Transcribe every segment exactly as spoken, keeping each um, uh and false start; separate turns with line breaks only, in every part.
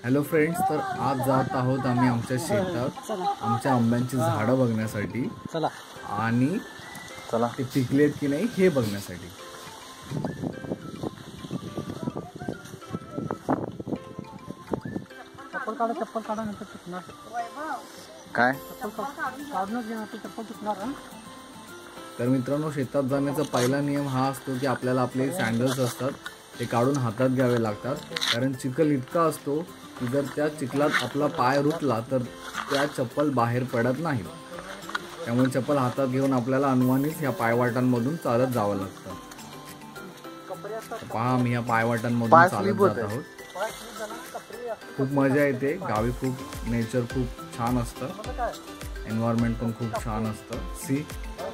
Hello friends, तर आज जात आहोत आम्ही आमच्या शेतात आमच्या आंब्यांची झाडं बघण्यासाठी
चला
आणि
चला
ते पिकलेत की नाही हे बघण्यासाठी.
चप्पल काढा चप्पल काढा नंतर चुकणार
काय
चप्पल काढूनच घेणार ते चप्पल चुकणार.
तर मित्रांनो, शेतात जाण्याचा पहिला नियम हा असतो की आपल्याला आपले सँडल्स असतात ते काढून हातात घ्यावे लागतात, कारण चिखल इतका असतो की जर त्या चिखलात आपला पाय रुतला तर त्या चप्पल बाहेर पडत नाही. त्यामुळे चप्पल हातात घेऊन आपल्याला अनुवानीच ह्या पायवाटांमधून चालत जावं लागतं. पहा, आम्ही ह्या पायवाटांमधून चालत जात आहोत. खूप मजा येते. गावी खूप नेचर खूप छान असतं, एन्व्हायरमेंट पण खूप छान असतं. सी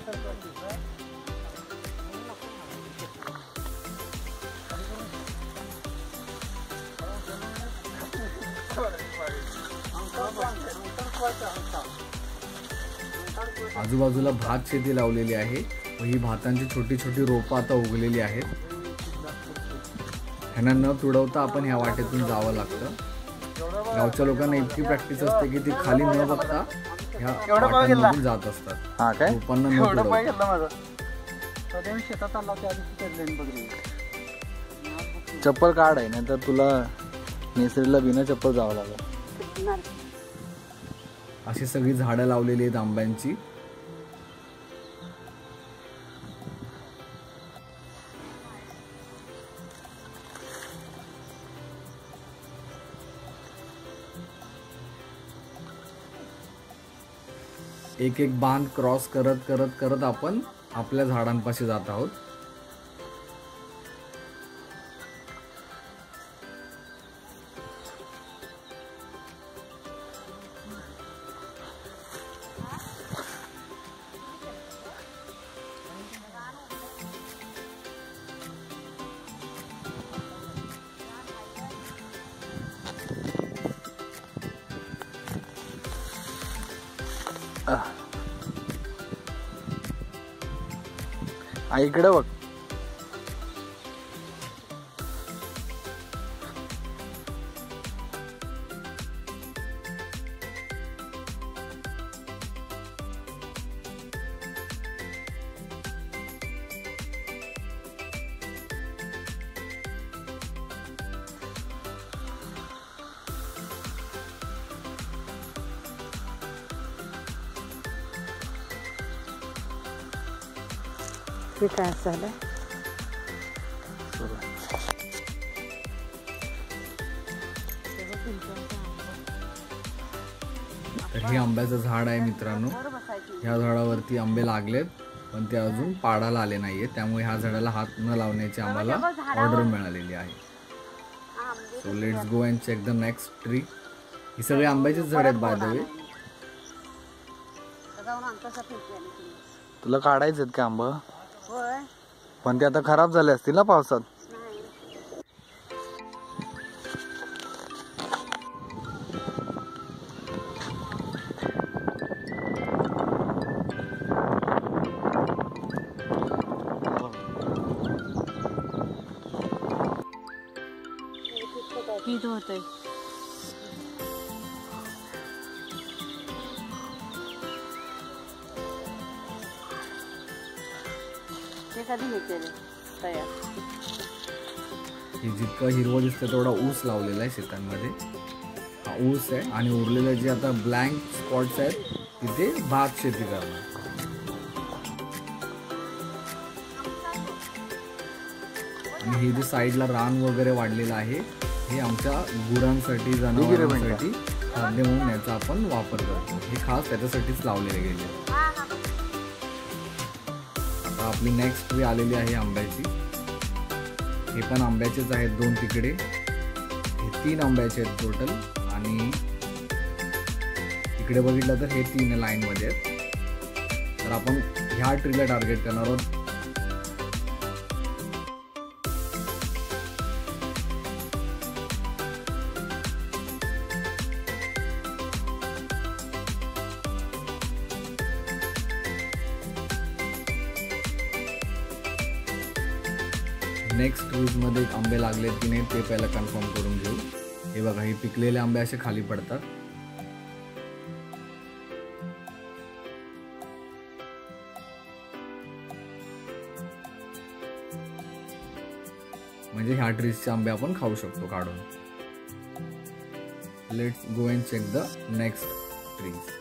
आजूबाजूला भात शेती लावलेली आहे व ही भातांची छोटी छोटी रोपं आता उगलेली आहेत. ह्यांना न तुडवता आपण ह्या वाटेतून जावं लागतं. गावच्या लोकांना इतकी प्रॅक्टिस असते की ती खाली न बघता ह्या वाटांमधून जात असतात.
हा काय
रोपांना न तुडवता.
चप्पल काढ आहे नाही तर तुला नेसरीला बिना चप्पल जावं लागेल.
अशी सगळी झाडं लावलेली आहेत आंब्यांची. एक एक बांध क्रॉस करत करत करत आपण आपल्या झाडांपाशी जात आहोत.
इकडे बघ.
हे काय झालं?
तर हे आंब्याचं झाड आहे मित्रांनो. ह्या झाडावरती आंबे लागलेत पण ते अजून पाडाला आले नाहीये, त्यामुळे ह्या झाडाला हात न लावण्याची आम्हाला ऑर्डर मिळालेली आहे. So let's go and check the next tree. ही सगळी आंब्याचीच झाड आहेत बाय द वे.
तुला काढायचे का आंब? पण ते आता खराब झाले असतील ना पावसात.
किती होतंय?
हे जितकं हिरवं दिसतं तेवढा ऊस लावलेला आहे शेतांमध्ये. हा ऊस आहे आणि उरलेले जे आता ब्लँक स्पॉट्स आहेत तिथे भात शेती करणार. आणि हे जे साईडला रान वगैरे वाढलेलं आहे हे आमच्या गुरांसाठी, जनावरांसाठी खाद्य म्हणून याचा आपण वापर करतो. हे खास त्याच्यासाठीच लावलेले गेले. आता आपली नेक्स्ट ट्री आलेली आहे आंब्याची. हे पण आंब्याचेच आहेत, दोन तिकडे. हे तीन आंब्याचे आहेत टोटल. आणि इकडे बघितलं तर हे तीन लाईन मध्ये आहेत. तर आपण ह्या ट्रीला टार्गेट करणार आहोत. नेक्स्ट ट्रीजमध्ये आंबे लागलेत की नाही ते पहिला कन्फर्म करून घेऊ. हे बघा, हे पिकलेले आंबे असे खाली पडतात. म्हणजे ह्या ट्रीजचे आंबे आपण खाऊ शकतो काढून. Let's go and check the next trees.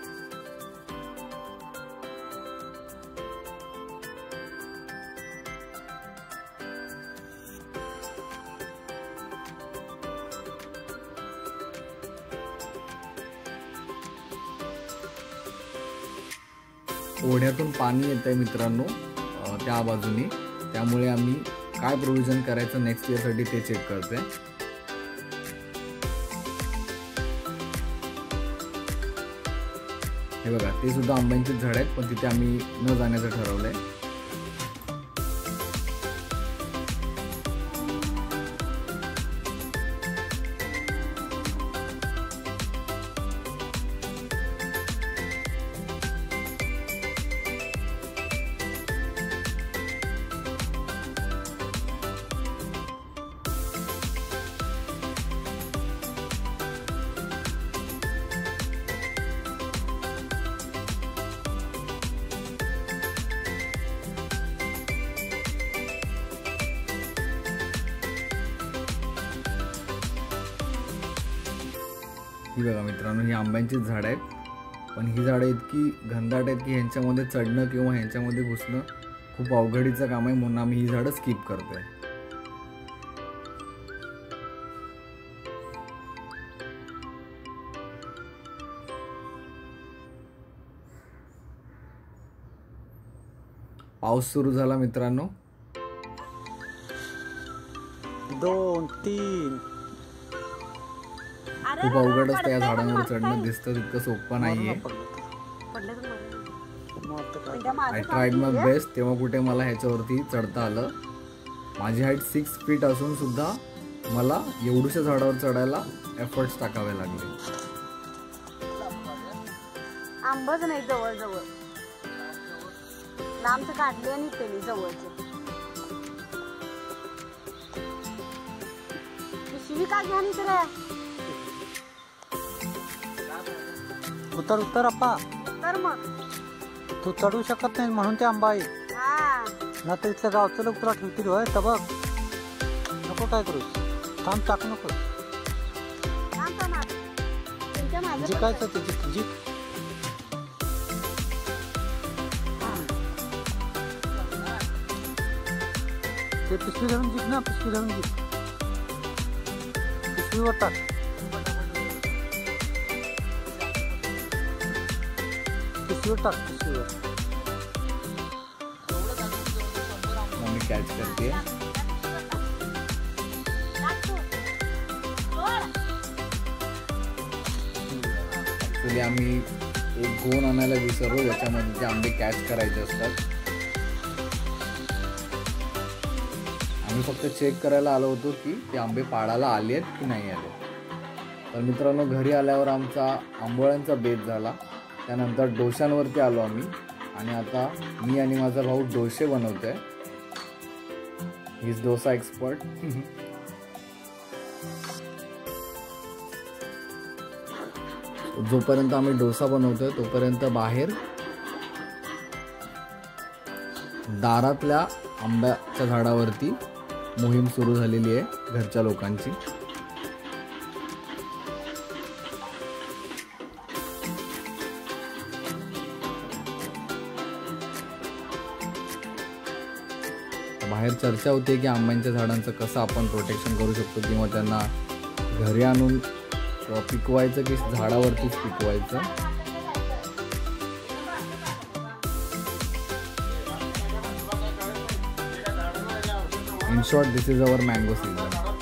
ओढ्यातून पाणी येत आहे मित्रांनो त्या बाजूने, त्यामुळे आम्ही काय प्रोव्हिजन करायचं नेक्स्ट इयर साठी ते चेक करतोय. हे बघा, ते सुद्धा आंब्यांची झाड आहेत, पण तिथे आम्ही न जाण्याचं ठरवलंय. ही बघा मित्रांनो, ही आंब्यांचीच झाडं आहेत, पण ही झाडं इतकी घनदाट आहेत की ह्यांच्यामध्ये चढणं किंवा ह्यांच्यामध्ये घुसणं खूप अवघडीचं काम आहे, म्हणून आम्ही ही झाडं स्किप करतोय. पाऊस सुरू झाला मित्रांनो.
दोन तीन
खूप अवघड असतं या झाडांवर चढणं, दिसतं तितकं सोपं नाहीये. आय ट्राईड माय बेस्ट, तेव्हा कुठे मला ह्याच्यावरती चढता आलं. माझी हाईट सिक्स फीट असून सुद्धा मला एवढ्याशा झाडावर चढायला एफर्ट्स टाकावे लागले.
आंबच नाही जवळ जवळ, लांबच काढले आणि केली जवळचे. पिशवी का घ्या नाही तर
उतर उतर अप्पा,
तर मग
तू चढू शकत नाही म्हणून ते आंबा आहे
हा
ना. तर इथलं गावचं लोक तुला ठेवतील होय. तर बघ, नको काय करू, थांब, टाकू नको. जिकायचं ते जिक जिक. ते पिशवी धरून जिक ना, पिशवी धरून जिक, पिशवीवर टाक. पिशवीवर टाक, पिशवीवर.
मम्मी कॅच करते. ऍक्च्युली आम्ही एक गोन आणायला विसरलो, ज्याच्यामध्ये ते आंबे कॅच करायचे असतात. आम्ही फक्त चेक करायला आलो होतो की ते आंबे पाडायला आले आहेत की नाही आले. तर मित्रांनो, घरी आल्यावर आमचा आंबोळ्यांचा बेत झाला. त्यानंतर डोशांवरती आलो आम्ही, आणि आता मी आणि माझा भाऊ डोसे बनवतोय. He is dosa expert. जोपर्यंत आम्ही डोसा बनवतोय तोपर्यंत बाहेर दारातल्या आंब्याच्या झाडावरती मोहीम सुरू झालेली आहे घरच्या लोकांची. बाहेर चर्चा होते की आंब्यांच्या झाडांचं कसं आपण प्रोटेक्शन करू शकतो, किंवा त्यांना घरी आणून पिकवायचं की झाडावरतीच पिकवायचं. In short, this is our mango season.